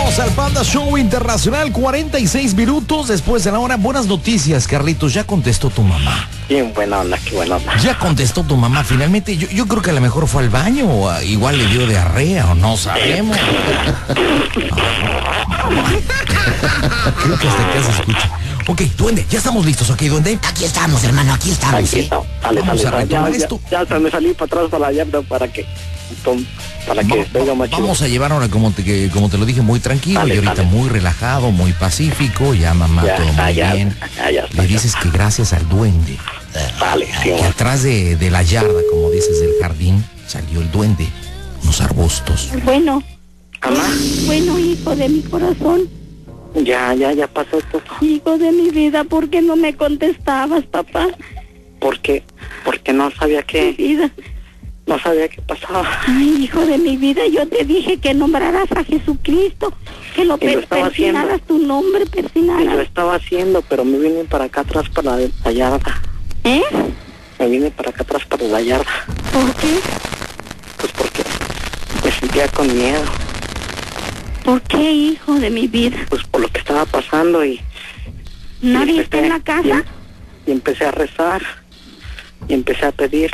Regresamos al Panda Show Internacional, 46 minutos después de la hora. Buenas noticias, Carlitos, ya contestó tu mamá. Bien, buena onda, qué buena onda. Ya contestó tu mamá finalmente. Yo creo que a lo mejor fue al baño o igual le dio diarrea o no sabemos. Creo que hasta acá se escucha. Ok, duende, ya estamos listos, ok, duende. Aquí estamos, hermano, aquí estamos. Aquí está. Vamos a retomar esto. Ya me salí para atrás para la yarda para que venga más chido. Vamos a llevar ahora, como te lo dije, muy tranquilo. Dale, y ahorita dale. muy relajado, muy pacífico. Ya mamá, Ya todo está, muy ya bien. está, ya está, Le ya dices que gracias al duende, Vale, sí, que atrás de la yarda, como dices, del jardín, salió el duende, unos arbustos. Bueno, mamá, bueno, hijo de mi corazón, ya pasó esto. hijo de mi vida, ¿por qué no me contestabas, papá? Porque no sabía Mi qué, vida. no sabía qué pasaba. Ay, hijo de mi vida, yo te dije que nombraras a Jesucristo, que lo Y lo estaba persinaras tu nombre, Y lo persinaras. estaba haciendo, pero me vine para acá atrás para la yarda. ¿Eh? Me vine para acá atrás para la yarda. ¿Por qué? Pues porque me sentía con miedo. ¿Por qué, hijo de mi vida? Pues por lo que estaba pasando y ¿Nadie y está en la casa? Y empecé a rezar y empecé a pedir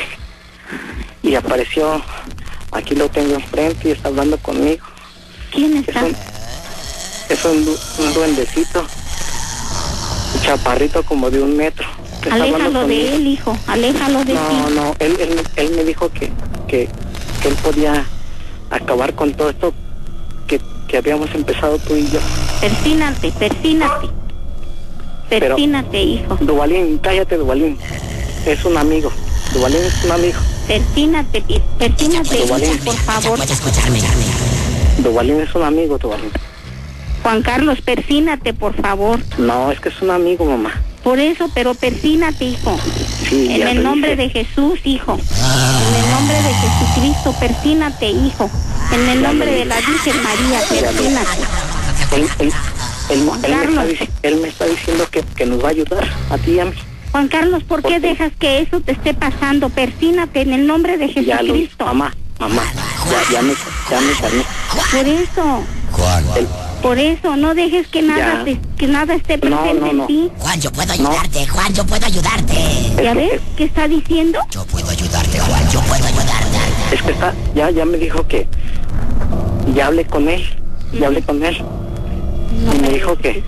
y apareció, aquí lo tengo enfrente y está hablando conmigo. ¿Quién está? Es un duendecito, un chaparrito como de 1 metro. que está hablando Aléjalo de conmigo. él, hijo, aléjalo de ti. No, él me dijo que él podía acabar con todo esto que habíamos empezado tú y yo. Persínate, persínate. Pero- Persínate, hijo. Duvalín, cállate, Duvalín. Es un amigo. Duvalín es un amigo. Persínate, persínate, hijo, Duvalín. por favor. Puede escucharme. Duvalín es un amigo, Duvalín. Juan Carlos, persínate, por favor. No, es que es un amigo, mamá. Por eso, pero persínate, hijo. Sí, En ya el lo nombre hice. de Jesús, hijo. En el nombre de Jesucristo, persínate, hijo. En el nombre de la Virgen María, persínate. Él me está diciendo que nos va a ayudar a ti y a mí. Juan Carlos, ¿por qué dejas que eso te esté pasando? Persínate en el nombre de Ya lo hice. Jesucristo. Mamá, ya me calmé. Por eso, Juan. por eso, no dejes que nada, Ya. que nada esté presente no. en ti. Juan, yo puedo ayudarte. Juan, yo puedo ayudarte. ¿Ya ves qué está diciendo? Yo puedo ayudarte, Juan. Yo puedo ayudarte. Es que ya me dijo que ya hablé con él. Y me dijo que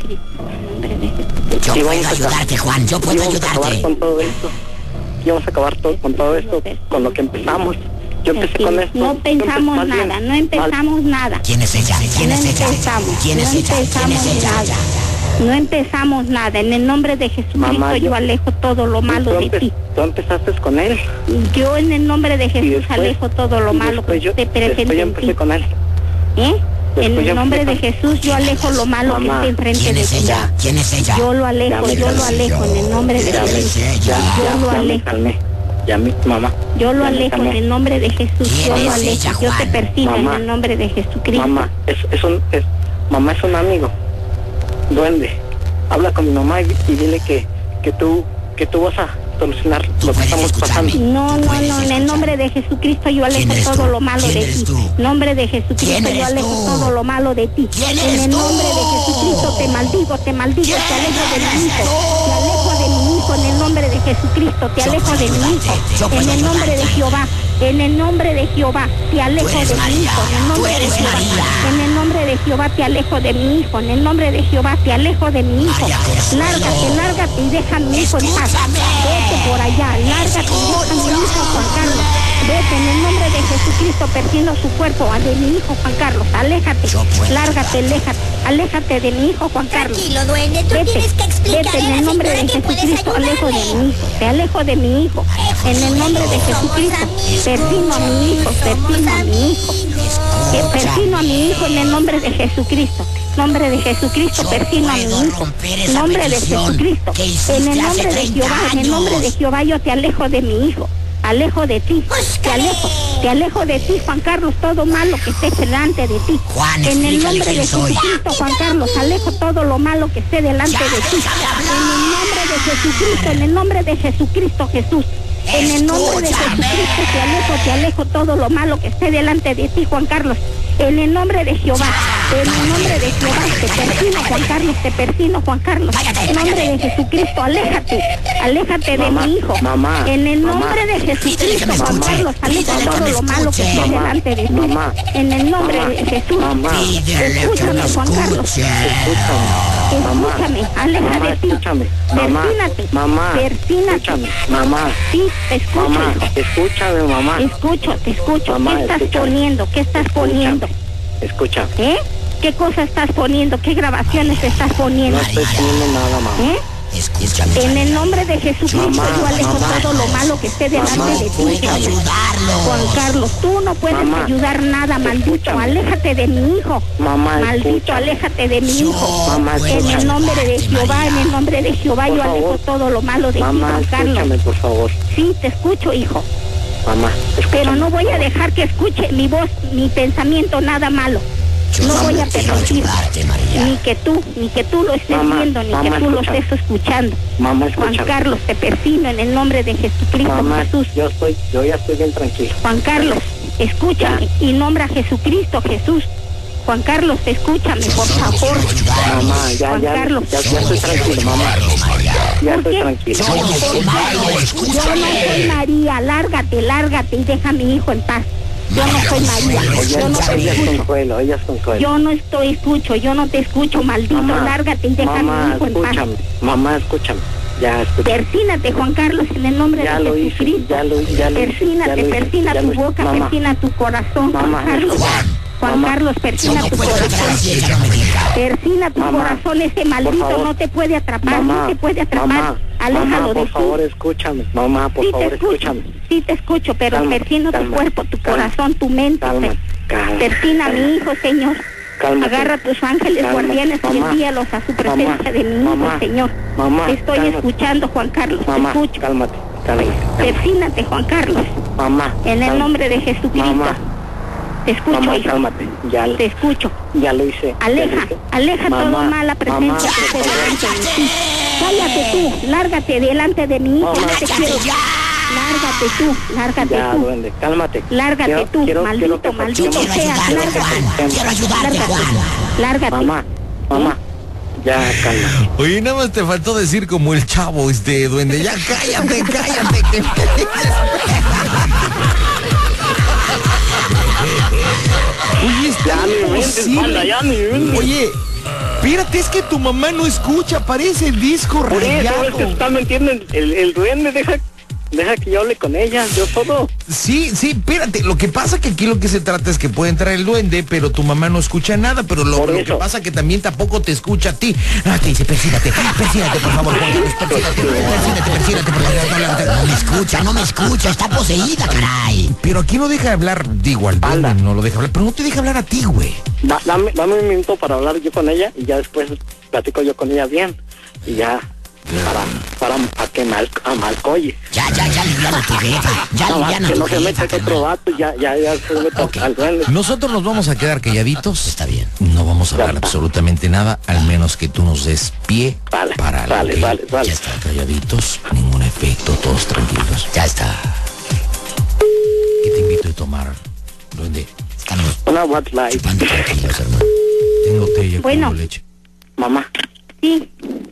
Yo Sí, puedo vamos a ayudarte, Juan. Yo puedo íbamos a acabar ayudarte. con todo esto. Íbamos a acabar con todo esto, con lo que empezamos. Yo empecé con esto. No Yo empecé pensamos más bien nada, no empezamos nada. ¿Quién es ella? ¿Quién No es ella? empezamos, ¿Quién no es ella? ¿Quién es empezamos ella? nada. No empezamos nada. En el nombre de Jesucristo Mamá, yo alejo todo lo malo de ti. Tú empezaste con él. Yo en el nombre de Y Jesús después- alejo todo lo y malo que después yo- esté presente después yo en ti. empecé con él. ¿Eh? después En yo el nombre de empecé Jesús yo alejo lo malo que Mamá, esté enfrente ¿Quién de es ti. ella? ¿Quién es ella? Yo lo alejo, Ya me yo lo calmé. alejo en el nombre de Ya me- Jesús. ella. Yo lo Ya me alejo. calmé. Mamá. Yo lo Ya me alejo en calmé. el nombre de Jesús. ¿Quién Yo lo es alejo. ella, Yo te Juan? persino en Mamá. el nombre de Jesucristo. Mamá, mamá es un amigo. Duende. Habla con mi mamá y dile que tú vas a solucionar lo que puedes estamos escucharme. pasando. No, no, no, en el nombre de Jesucristo yo alejo ¿Quién eres todo tú? lo malo ¿Quién de eres ti. tú? En nombre de ¿Quién Jesucristo yo eres alejo tú? todo lo malo de ti. ¿Quién En eres el tú? nombre de Jesucristo te maldigo, te alejo ¿Quién de mi eres hijo. tú? Te alejo de mi hijo en el nombre de Jesucristo, te Yo alejo puedo de mi ayudarte, hijo. yo puedo En el nombre de ayudarte. Jehová, en el nombre de Jehová, te alejo Tú eres de mi María, hijo. En el tú nombre de eres Jehová, María. en el nombre de Jehová te alejo de mi hijo. En el nombre de Jehová te alejo de mi hijo. María Consuelo. Lárgate y deja a mi hijo en paz. Escúchame. Vete por allá, lárgate y deja a mi hijo Juan Carlos. Vete en el nombre de Jesucristo, persino su cuerpo de mi hijo Juan Carlos. Aléjate, Yo puedo lárgate, aléjate de mi hijo Juan Carlos. Tranquilo, duende, tú Vete, tienes que explicarle vete en a el la nombre de señora que puedes Jesucristo, alejo de ayudarle. mi hijo, te alejo de mi hijo. En el nombre de Jesucristo, persino a mi hijo, persino a mi hijo. Persino a mi hijo en el nombre de Jesucristo. Nombre de Jesucristo, Yo persino a mi puedo hijo. romper esa Nombre de petición Jesucristo. que hiciste En el hace nombre de 30 Jehová, en el nombre de años. Jehová yo te alejo de mi hijo. Alejo de ti, te alejo de ti, Juan Carlos, todo malo que esté delante de ti. Juan, En el explícale nombre de quién soy. Jesucristo, Juan Carlos, alejo todo lo malo que esté delante Ya, de ti. déjame hablar. En el nombre de Jesucristo, en el nombre de Jesucristo, Jesús. En el nombre de Escúchame. Jesucristo te alejo todo lo malo que esté delante de ti, Juan Carlos. En el nombre de Jehová, en el nombre de Jehová, te persino, Juan Carlos, te persino, Juan Carlos. En el nombre de Jesucristo, aléjate de mi hijo. Mamá, en el mamá, nombre de Jesucristo, Juan Carlos, aleja todo lo malo que esté delante de ti. mamá, En el nombre mamá, de Jesús, mamá, escúchame, Juan Carlos. Escúchame, aleja mamá, de ti. escúchame, mamá, Persínate, mamá, persínate. escúchame, mamá, Sí, te escucho, mamá, hijo. escúchame, mamá, Te escucho. Mamá, ¿Qué estás escúchame. poniendo? ¿Qué estás poniendo? escúchame, ¿Eh? ¿Qué cosa estás poniendo? ¿Qué grabaciones estás no poniendo? estoy poniendo nada, mamá. ¿Eh? Escúchame. En el nombre de Jesucristo Mamá, yo alejo mamá. todo lo malo que esté delante Mamá, de ti. Puedo ayudarlo. Juan Carlos, tú no puedes Mamá, ayudar nada, maldito. escúchame. Aléjate de mi hijo. Mamá, Maldito, escúchame. aléjate de mi hijo. Mamá, En escúchame. el nombre de Jehová, en el nombre de Jehová, Por yo alejo favor. todo lo malo de ti, Mamá, Juan Carlos. escúchame, por favor. Sí, te escucho, hijo. Mamá, escúchame. Pero no voy a dejar que escuche mi voz, mi pensamiento, nada malo. Yo No voy a quiero permitir ayudarte, María. ni que tú lo estés Mamá, viendo, ni mamá, que tú lo escúchame. estés escuchando. Mamá, Juan escúchame. Carlos, te persino en el nombre de Jesucristo, Mamá, Jesús. yo ya estoy bien tranquilo. Juan Carlos, escúchame y nombra a Jesucristo, Jesús. Juan Carlos, escúchame, por favor. Mamá, Juan Carlos. ya estoy tranquilo, mamá. Ya ¿Por estoy qué? tranquilo. Yo no soy malo, Yo no soy María, lárgate y deja a mi hijo en paz. Yo no soy María, yo no te Ella es escucho. Consuelo, ella es Consuelo. Yo no yo no te escucho, maldito, lárgate y deja a mi mamá, hijo en paz. escúchame, mamá, escúchame. Ya, escúchame. Persínate, Juan Carlos, en el nombre Ya de lo hice, Jesucristo. ya lo hice, Persínate, persina ya tu lo hice. boca, Mamá. persina tu corazón, Juan Mamá, Carlos. Juan mamá. Carlos, persina tu corazón. Persina tu Mamá, corazón, ese maldito favor. no te puede atrapar, Mamá, no te puede atrapar. mamá, Aléjalo mamá, de por ti. favor, escúchame. Mamá, por Sí, favor, te escucho, escúchame. sí te escucho, pero Calma, persino tu calma, cuerpo, tu calma, corazón, tu mente. calma, calma, Persina a mi calma. hijo, Señor. Cálmate. Agarra a tus ángeles Calma, guardianes y mamá. envíalos a su presencia Mamá, de mi hijo, mamá, Señor. mamá, Te estoy cálmate. escuchando, Juan Carlos, Mamá, te escucho. cálmate, cálmate. Persínate, Juan Carlos, Mamá. en el cálmate. nombre de Jesucristo. Mamá, Te escucho, mamá, hijo. cálmate. Ya, Te escucho. ya lo hice. ya lo Aleja, hice. aleja Mamá, toda mala presencia mamá, que esté por favor. delante de ti. Cállate tú, lárgate delante de mi hijo, Mamá, no te quiero. Lárgate Ya, tú. duende, cálmate. Lárgate tú, maldito, Yo maldito quiero seas, ayudarte, lárgate. Juan. Quiero ayudarte, Juan. Lárgate. Mamá, mamá, ya, cálmate. Oye, nada más te faltó decir como el chavo, duende. Ya cállate. Que... Oye, está imposible. ya ni ven. Oye, espérate, es que tu mamá no escucha, parece el disco Por eso rayado. es que está mintiendo el duende, deja que yo hable con ella, yo todo. Sí, espérate, lo que pasa que aquí lo que se trata es que puede entrar el duende, pero tu mamá no escucha nada, pero lo que eso. pasa que también tampoco te escucha a ti. Ah, te dice, persínate, por favor, Juan Carlos, persínate, porque No me escucha, está poseída, caray. pero aquí no deja hablar, digo, al duende Anda. no lo deja hablar, pero no te deja hablar a ti, güey. Dame un minuto para hablar yo con ella y ya después platico yo con ella bien. Y ya, para que me amalcoye. Ya, liviana tu jefa. Ya, No, liviana que tu no se meta jefa. con otro vato, ya se meta Ok. al duende. Nosotros nos vamos a quedar calladitos. Está bien. No vamos a hablar Ya está. absolutamente nada, al menos que tú nos des pie Vale, para algo, vale, ¿ok? vale, vale. Ya está, calladitos, ningún efecto, todos tranquilos. Ya está. ¿Qué te invito a tomar, duende? Estamos Una White Light. chupando tranquilos, hermano. Tengo té y Bueno. con leche. Mamá, Sí,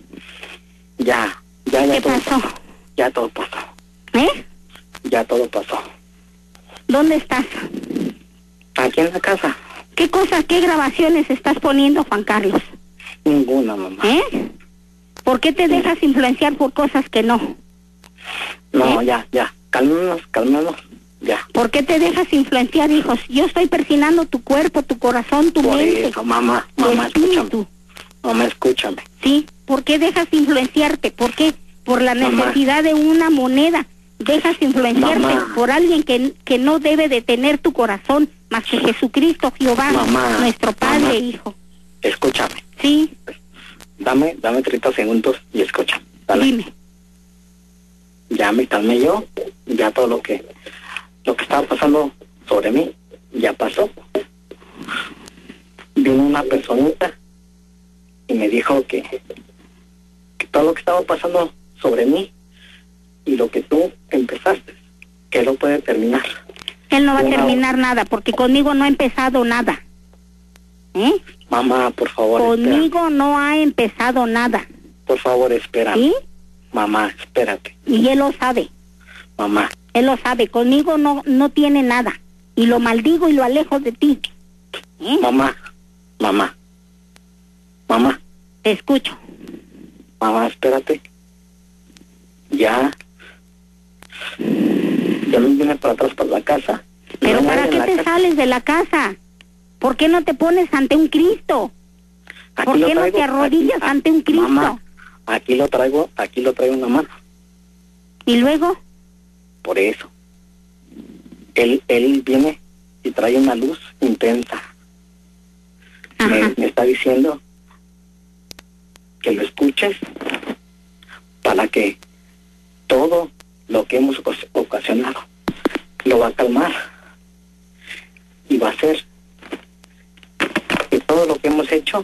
ya ¿qué todo pasó? Ya todo pasó. ¿Eh? Ya todo pasó. ¿Dónde estás? Aquí en la casa, ¿Qué cosas, qué grabaciones estás poniendo, Juan Carlos? ninguna, mamá. ¿Eh? ¿Por qué te dejas influenciar por cosas que no? No, ¿Eh? ya. Calmémonos. Ya. ¿Por qué te dejas influenciar, hijos? Yo estoy persinando tu cuerpo, tu corazón, tu Por mente, eso, mamá, tu escúchame. espíritu. Mamá, escúchame. ¿Sí? ¿Por qué dejas influenciarte? ¿Por qué? Por la Mamá. necesidad de una moneda. Dejas influenciarte Mamá. por alguien que no debe de tener tu corazón, más que Jesucristo, Jehová, Mamá. nuestro Padre, Mamá. hijo. Escúchame. ¿Sí? Dame 30 segundos y escucha. Dale. Dime. Ya me calmé yo. Ya todo lo que estaba pasando sobre mí, ya pasó. Vino una personita y me dijo que todo lo que estaba pasando sobre mí y lo que tú empezaste, que no puede terminar. Él no va a Una- terminar nada, porque conmigo no ha empezado nada. ¿Eh? Mamá, por favor, Conmigo no ha empezado nada. por favor, espera. ¿Sí? Mamá, espérate. Y él lo sabe. Mamá, Él lo sabe. Conmigo no tiene nada. Y lo maldigo y lo alejo de ti. ¿Eh? mamá, mamá, mamá, Te escucho. mamá, espérate. Ya me vine para atrás para la casa. Pero Me ¿para voy qué en la te casa. sales de la casa? ¿Por qué no te pones ante un Cristo? Aquí ¿Por lo qué no traigo, te arrodillas aquí, ante un Cristo? Mamá, aquí lo traigo en la mano. ¿Y luego? Por eso. Él viene y trae una luz intensa. Ajá. Me está diciendo que lo escuches para que todo lo que hemos ocasionado lo va a calmar y va a hacer que todo lo que hemos hecho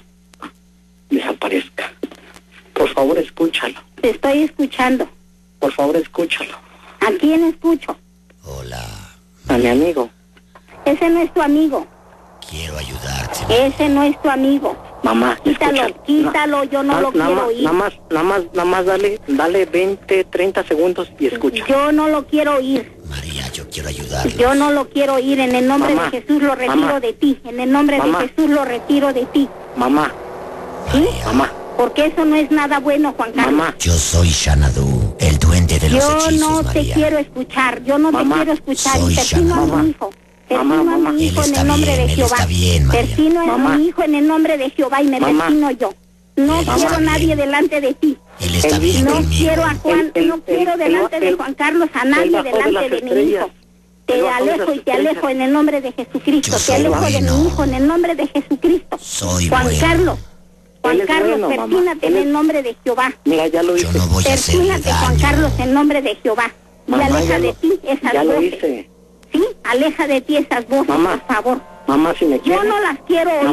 desaparezca. Por favor, escúchalo. Te estoy escuchando. Por favor, escúchalo. ¿A quién escucho? Hola, A mi amigo. Ese no es tu amigo. quiero ayudarte. Ese no es tu amigo. Mamá, Quítalo, escúchalo. quítalo, yo no lo quiero oír. Nada más dale 20, 30 segundos y escucha. Yo no lo quiero oír. María, yo quiero ayudarte. Yo no lo quiero oír. En el nombre Mamá, de Jesús lo retiro mamá, de ti. En el nombre mamá. de Jesús lo retiro de ti. Mamá, ¿Sí? mamá, Porque eso no es nada bueno, Juan Carlos. mamá, Yo soy Xanadu, el duende de los Yo hechizos, no te María. quiero escuchar. Yo no Mamá, te quiero escuchar. soy Y persino a Mamá. mi hijo. Mamá, Persino a mamá. mi hijo Él en está el nombre bien, de él Jehová. está bien, María. Persino a Mamá. mi hijo en el nombre de Jehová y me Mamá. persino yo. No Él quiero está a nadie bien. delante de ti. Él está bien No conmigo. quiero a Juan, Él- no quiero él- delante él- de él- Juan Carlos a él nadie bajó de delante las de mi estrellas. hijo. Te Él bajó de alejo las y te alejo estrellas. en el nombre de Jesucristo. Yo Te soy alejo de bueno. mi hijo en el nombre de Jesucristo. Soy Juan bueno. Carlos, Juan Él es Carlos, bueno, mamá. persínate Él en es- el nombre de Jehová. Mira, ya lo hice. Yo no voy a hacerle Persínate, Juan daño. Carlos, en nombre de Jehová. Y Mamá, aleja ya de lo- ti esas ya lo voces. hice. Sí, aleja de ti esas voces, Mamá. por favor. Mamá, si me Yo quieres. no las quiero oír.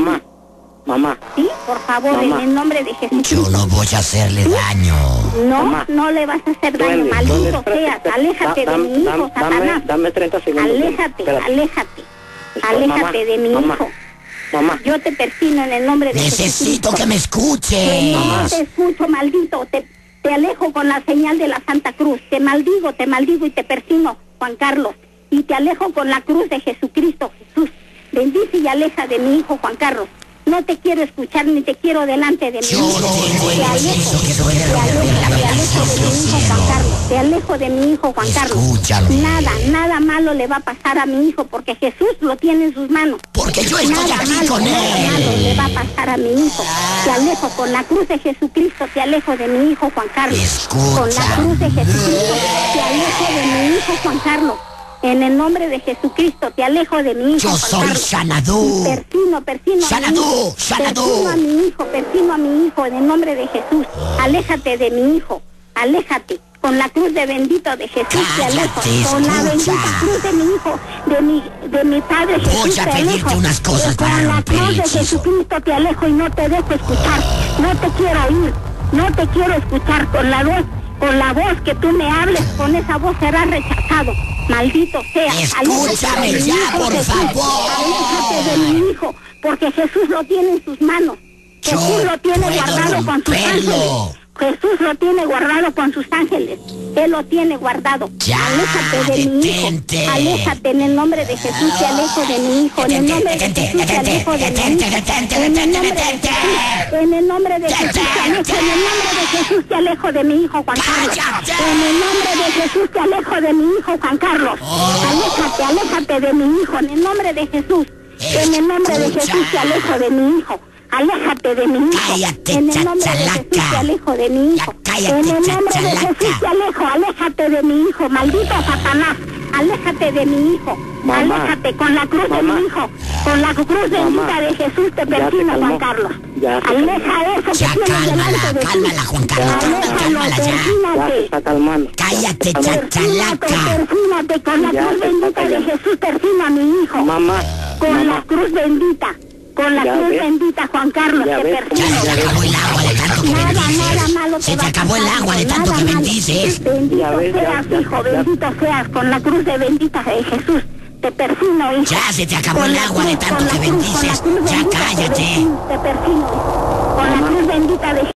Mamá, Sí, por favor, Mamá. en el nombre de Jesucristo. Yo no voy a hacerle daño. No, Mamá. no le vas a hacer daño, duende, maldito espérate, seas. espérate. Aléjate de Dame- mi hijo, dame- Satanás. Dame 30 segundos. Aléjate, Espérate. aléjate. Espera, Aléjate mamá, de mi mamá, hijo. Mamá, Yo te persino en el nombre de Necesito Jesucristo. que me Que escuches. no te escucho, maldito. Te alejo con la señal de la Santa Cruz. Te maldigo y te persino, Juan Carlos. Y te alejo con la cruz de Jesucristo, Jesús. Bendice y aleja de mi hijo, Juan Carlos. No te quiero escuchar ni te quiero delante de mi Yo hijo. tengo el Te alejo, hechizo que puede te romper alejo, la te alejo bendición de mi del hijo, cielo. Juan Carlos. Te alejo de mi hijo, Juan Carlos. Escúchame. Nada malo le va a pasar a mi hijo porque Jesús lo tiene en sus manos. Porque yo estoy Nada aquí malo, con nada malo él. le va a pasar a mi hijo. Te alejo con la cruz de Jesucristo, te alejo de mi hijo Juan Carlos. Escucha. Con la cruz de Jesucristo, te alejo de mi hijo Juan Carlos. En el nombre de Jesucristo, te alejo de mi hijo Yo Juan soy Carlos. Xanadu. Persino a Xanadu, mi hijo. Xanadu. Persino a mi hijo, en el nombre de Jesús. Aléjate de mi hijo, aléjate. Con la cruz de bendito de Jesús te alejo. Cállate, Con la bendita escucha. cruz de mi hijo, de mi Padre Jesús Voy a te pedirte alejo. unas cosas para Con la romper cruz el de hechizo. Jesucristo te alejo y no te dejo escuchar. No te quiero oír, no te quiero escuchar. Con la voz que tú me hables, con esa voz serás rechazado. Maldito sea. Escúchame Aléjate de mi ya, hijo, por Jesús. favor. Aléjate de mi hijo, porque Jesús lo tiene en sus manos. Yo Jesús lo tiene puedo guardado con sus romperlo. ángeles. Jesús lo tiene guardado con sus ángeles. Él lo tiene guardado. Ya, Aléjate de mi hijo. detente. Aléjate en el nombre de Jesús. Te alejo de mi hijo. En el nombre de Jesús te alejo de mi hijo. En el nombre de Jesús. En el nombre de Jesús te alejo. En el nombre de Jesús te alejo de mi hijo Juan Carlos. ¡Cállate! En el nombre de Jesús te alejo de mi hijo Juan Carlos. Aléjate de mi hijo. En el nombre de Jesús. En el nombre de Jesús te alejo de mi hijo. Aléjate de mi hijo. Cállate, En el nombre de Jesús te chachalaca. alejo de mi hijo. Ya cállate, En el nombre de chachalaca. Jesús te alejo. Aléjate de mi hijo. Maldito Satanás. Aléjate de mi hijo. Mamá. Aléjate con la cruz Mamá. de mi hijo. Con la cruz bendita Mamá. de Jesús te Ya se persino, calmó. Juan Carlos. Ya se calmó. Aleja eso que Ya tienes cálmala, delante de ti. cálmala, Juan Carlos, Aléjalo, cálmala ya. ya se persínate. está calmando. Cállate, calmando. chachalaca. Persínate con la Ya cruz se está bendita de callando. Jesús, persina a mi hijo. Mamá, Con la mamá, cruz bendita. Con la Ya cruz ves. bendita, Juan Carlos, Ya te ves, persino. Ya se te acabó el agua de tanto que Nada bendices. malo te Se te va a acabó el pasar, agua de tanto nada que malo. bendices. Bendito Ya ves, seas, ya, hijo, ya. bendito seas, con la cruz de bendita de Jesús. te persino, hijo. Ya se te acabó Con el la agua de cruz, tanto con la que cruz, bendices. con la cruz Ya bendita cállate. Te persino, hijo. Con la cruz bendita de